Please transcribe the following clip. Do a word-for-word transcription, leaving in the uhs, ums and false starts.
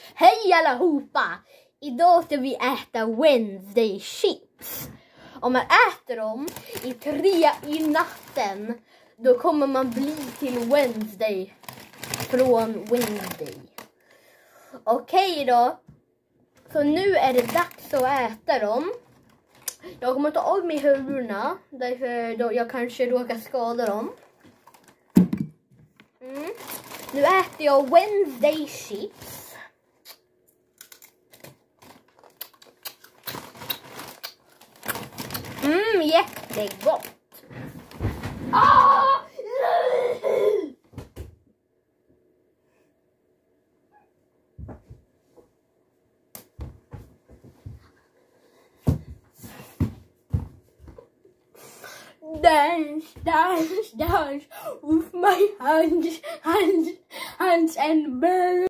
Hej allihopa! Idag ska vi äta Wednesday chips. Om man äter dem i tre i natten, då kommer man bli till Wednesday från Wednesday. Okej då. Så nu är det dags att äta dem. Jag kommer ta av mig huvudena, därför då jag kanske råkar skada dem. Mm. Nu äter jag Wednesday chips. Mm, jättegott. Ah! Dance, dance, dance with my hands, hands, hands and birds.